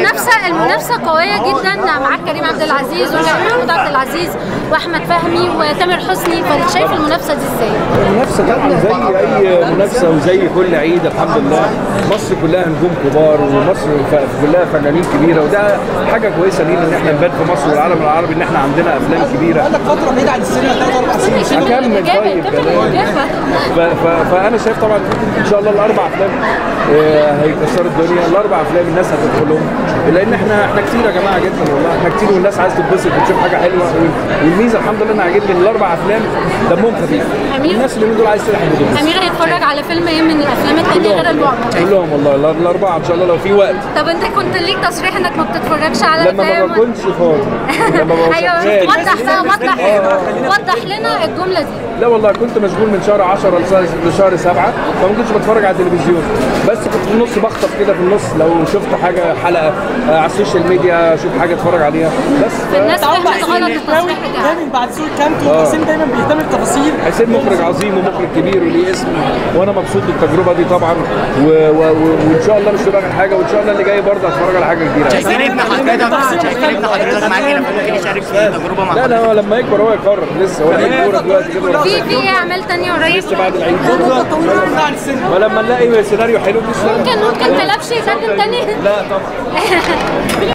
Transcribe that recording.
المنافسه قويه جدا، معاك كريم عبد العزيز ومحمود عبد العزيز واحمد فهمي وتامر حسني، فشايف المنافسه دي ازاي؟ المنافسه طبعا زي اي منافسه وزي كل عيد الحمد لله. مصر كلها نجوم كبار ومصر كلها فنانين كبيره، وده حاجه كويسه لينا ان احنا نبان في مصر والعالم العربي ان احنا عندنا افلام كبيره. بقالك فتره بعيد عن السينما 3 4 سنين. اكمل طيب فانا شايف طبعا ان شاء الله الاربع افلام هيكسروا الدنيا، الاربع افلام الناس هتدخلهم، لان احنا كتير يا جماعه جدا والله، احنا كتير والناس عايزه تتبسط وتشوف حاجه حلوه. والميزه الحمد لله انا عاجبني ان الاربع افلام دمهم خفيف، الناس اللي من دول عايز تلحق بدول. امير هيتفرج على فيلم ايه من الافلام الثانيه غير البعد؟ كلهم والله الاربعه ان شاء الله لو في وقت. طب انت كنت ليك تصريح انك ما بتتفرجش على لما ما بكونش فاضي، لما ما ايوه وضح لنا الجمله دي. لا والله كنت مشغول من شهر 10 لشهر 7، فما كنتش بتفرج على التلفزيون، بس كنت في النص بخطف كده في النص لو شفت حاجه حلقه على السوشيال ميديا اشوف حاجه اتفرج عليها بس. الناس فهمت غلط التصريح بتاعك. بعد سوق كامتو حسين دايما بيهتم بالتفاصيل. حسين مخرج عظيم ومخرج كبير وليه اسم، وانا مبسوط بالتجربه دي طبعا، وان شاء الله مش هتبقى حاجه، وان شاء الله اللي جاي برضه هتفرج على حاجه كبيره. شايفين ابن حضرتك معاك هنا ممكن يشارك في التجربه مع لا هو لما يكبر هو يقرر، لسه هو لعيب كوره دلوقتي كده. في اعمال ثانيه قريب لسه بعد العيد ولما نلاقي سيناريو حلو ممكن كلبش يقدم تاني. لا طبعا